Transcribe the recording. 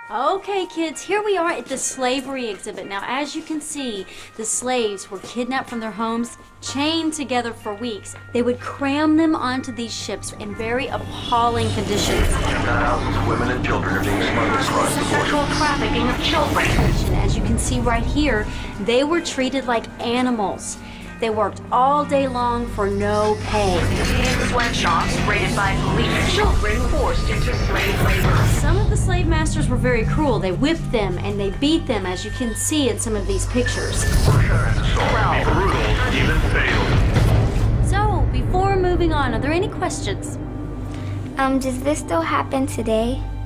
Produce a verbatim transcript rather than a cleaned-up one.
Okay, kids, here we are at the slavery exhibit. Now, as you can see, the slaves were kidnapped from their homes, chained together for weeks. They would cram them onto these ships in very appalling conditions. Thousands of women and children are being smuggled across the border. Sexual trafficking of children. As you can see right here, they were treated like animals. They worked all day long for no pay. In sweatshops raided by police, children forced into slave labor. Some of the slave masters were very cruel. They whipped them and they beat them, as you can see in some of these pictures. Well, brutal, even fatal. So, before moving on, are there any questions? Um, does this still happen today?